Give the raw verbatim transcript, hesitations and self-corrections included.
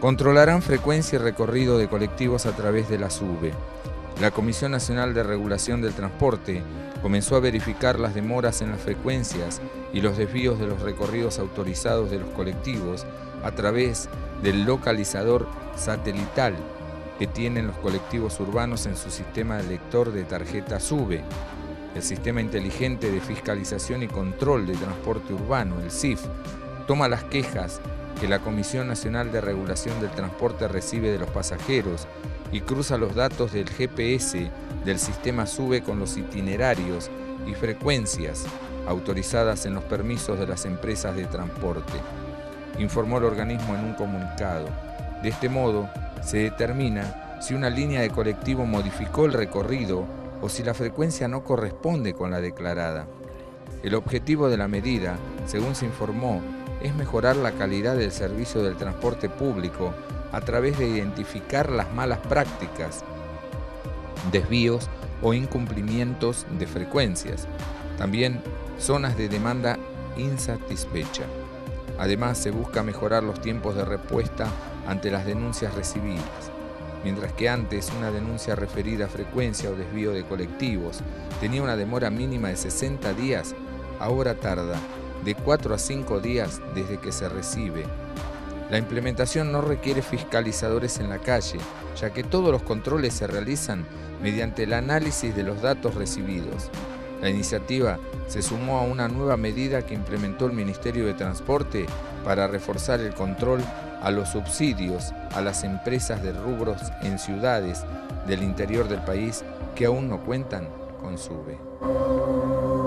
Controlarán frecuencia y recorrido de colectivos a través de la SUBE. La Comisión Nacional de Regulación del Transporte comenzó a verificar las demoras en las frecuencias y los desvíos de los recorridos autorizados de los colectivos a través del localizador satelital que tienen los colectivos urbanos en su sistema de lector de tarjeta SUBE. El Sistema Inteligente de Fiscalización y Control de Transporte Urbano, el S I F, toma las quejas que la Comisión Nacional de Regulación del Transporte recibe de los pasajeros y cruza los datos del G P S del sistema SUBE con los itinerarios y frecuencias autorizadas en los permisos de las empresas de transporte, informó el organismo en un comunicado. De este modo, se determina si una línea de colectivo modificó el recorrido o si la frecuencia no corresponde con la declarada. El objetivo de la medida, según se informó, es mejorar la calidad del servicio del transporte público a través de identificar las malas prácticas, desvíos o incumplimientos de frecuencias, también zonas de demanda insatisfecha. Además, se busca mejorar los tiempos de respuesta ante las denuncias recibidas. Mientras que antes una denuncia referida a frecuencia o desvío de colectivos tenía una demora mínima de sesenta días, ahora tarda de cuatro a cinco días desde que se recibe. La implementación no requiere fiscalizadores en la calle, ya que todos los controles se realizan mediante el análisis de los datos recibidos. La iniciativa se sumó a una nueva medida que implementó el Ministerio de Transporte para reforzar el control a los subsidios a las empresas de rubros en ciudades del interior del país que aún no cuentan con SUBE.